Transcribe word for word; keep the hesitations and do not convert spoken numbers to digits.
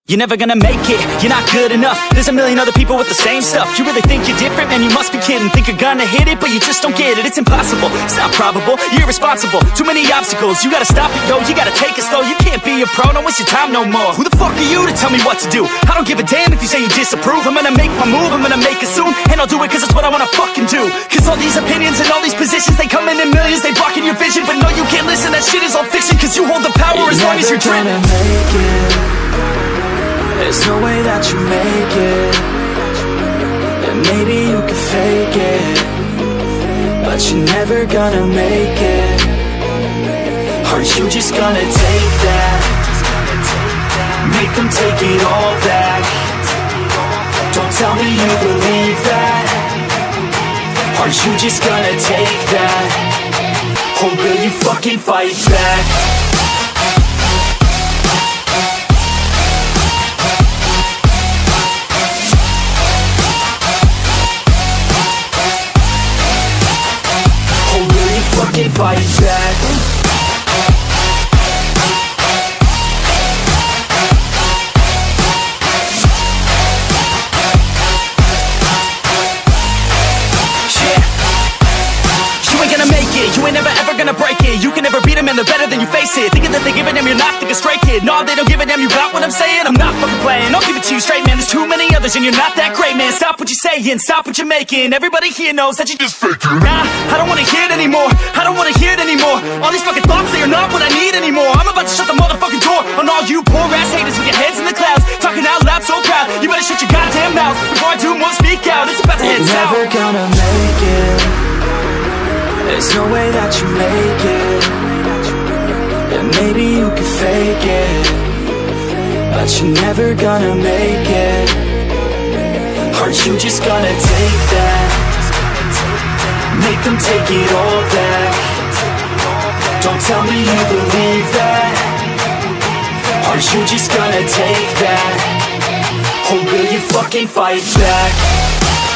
You're never gonna make it, you're not good enough. There's a million other people with the same stuff. You really think you're different? Man, you must be kidding. Think you're gonna hit it, but you just don't get it. It's impossible, it's not probable, you're irresponsible. Too many obstacles, you gotta stop it, yo. You gotta take it slow, you can't be a pro. Don't waste your time no more. Who the fuck are you to tell me what to do? I don't give a damn if you say you disapprove. I'm gonna make my move, I'm gonna make it soon. And I'll do it cause it's what I wanna fucking do. Cause all these opinions and all these positions, they come in in millions, they blocking your vision. But no, you can't listen, that shit is all fiction. Cause you hold the power as long as you're dreaming. There's no way that you make it. And maybe you can fake it, but you're never gonna make it. Aren't you just gonna take that? Make them take it all back. Don't tell me you believe that. Aren't you just gonna take that? Or will you fucking fight back? Fucking fight back. You ain't never ever gonna break it. You can never beat them and they're better than you face it. Thinking that they give a damn, you're not thinking straight, kid. No, they don't give a damn, you got what I'm saying? I'm not fucking playing, I'll give it to you straight, man. There's too many others and you're not that great, man. Stop what you're saying, stop what you're making. Everybody here knows that you just faking. Nah, I don't wanna hear it anymore, I don't wanna hear it anymore. All these fucking thoughts, they are not what I need anymore. I'm about to shut the motherfucking door on all you poor ass haters with your heads in the clouds, talking out loud so proud. You better shut your goddamn mouth before I do more speak out. It's about to head south. You're never gonna make it. There's no way that you make it. And maybe you can fake it, but you're never gonna make it. Aren't you just gonna take that? Make them take it all back. Don't tell me you believe that. Aren't you just gonna take that? Or will you fucking fight back?